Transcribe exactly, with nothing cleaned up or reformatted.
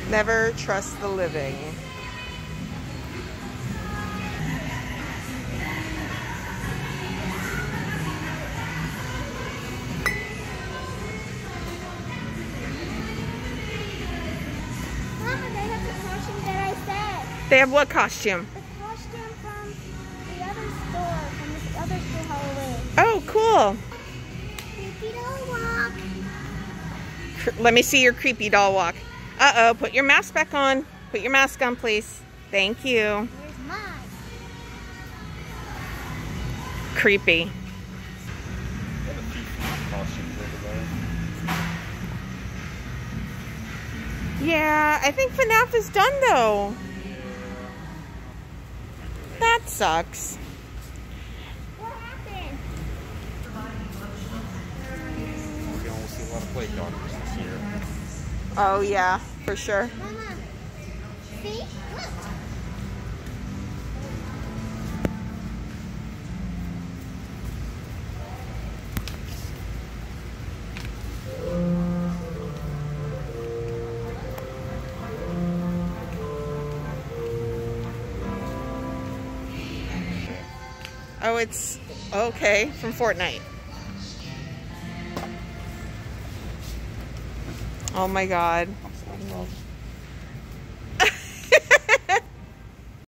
Never trust the living. Mama, they have the costume that I said. They have what costume? The costume from the other store, from this other store Halloween. Oh, cool. Creepy doll walk. Let me see your creepy doll walk. Uh-oh, put your mask back on. Put your mask on, please. Thank you. Here's mine. Creepy. Yeah, I think FNAF is done, though. That sucks. What happened? We're gonna see a lot of play doctors this year. Oh, yeah, for sure. Mama, see? Look. Oh, it's okay from Fortnite. Oh my God.